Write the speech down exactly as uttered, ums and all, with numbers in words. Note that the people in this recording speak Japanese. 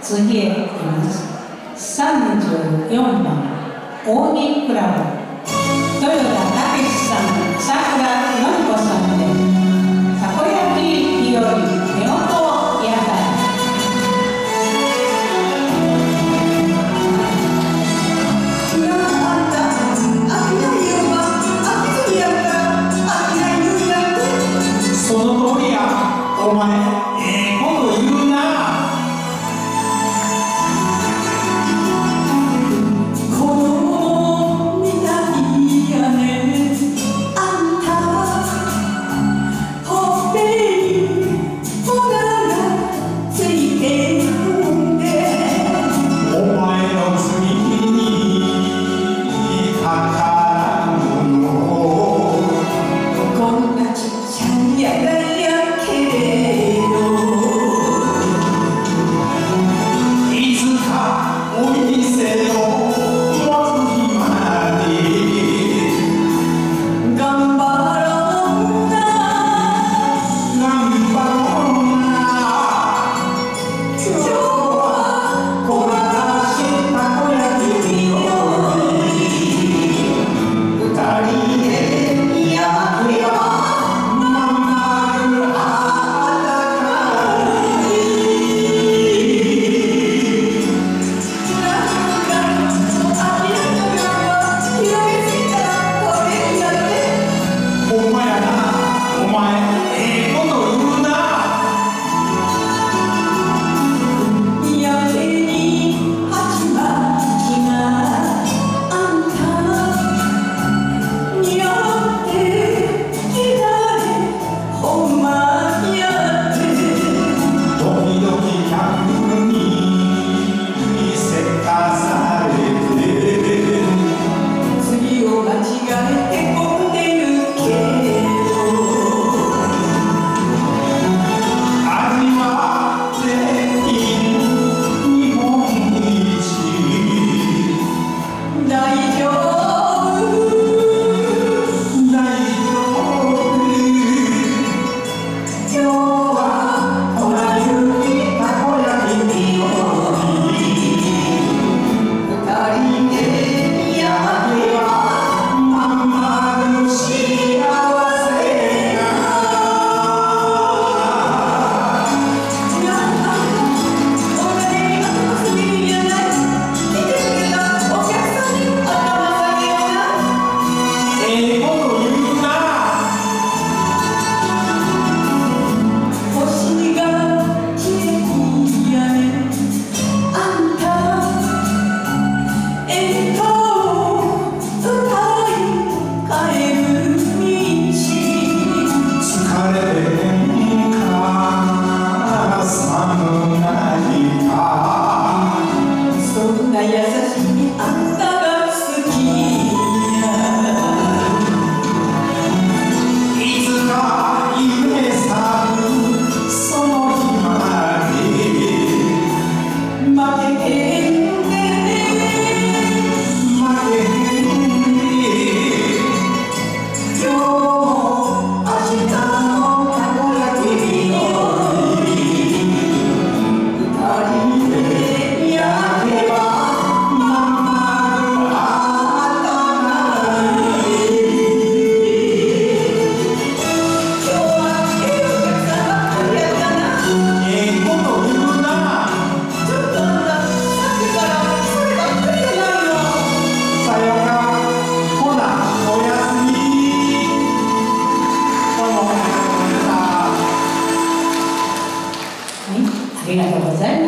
次へ行きます。さんじゅうよんばんオーギークラブ豊田武さん、さくらのりこさんで「たこ焼き日和寝言屋台」。 その通りや、お前、ええこと言うな。 子供みたいやね、あんた。ほっぺに粉がついてるんで。 お前の罪にかからんの。 こんなちっちゃいやがやけど、 いつかお店の持つ日まで頑張ろうな。 頑張ろうな。 今日はこら出したこ焼き日和二人で焼けばまん丸あったかほんまやな、お前、ええこと言うな。 やけに鉢巻きがあんた似合ってきたね、ほんまやって。 時々客にせかされて次を間違えてこんでるけど、 味は全員日本一。 大丈夫大丈夫。 今日は粉雪たこ焼き日和二人でやけばまん丸幸せがええこと言うな。 星がきれいやね、あんた。演歌を歌い帰る道、 疲れてんか寒ないか。 そんな優しいあんたが好きや。 いつか夢さるその日まで負けへんで負けへんで。 今日も明日もたこ焼き日和二人で焼けばまん丸あったかい。今日はええお客さんばっかりやったな。 ええこと言うな。 ちょっとあんた、さっきからそればっかりやないの。 さようなら。ほな、おやすみ。どうもありがとうございました。 はい、ありがとうございました。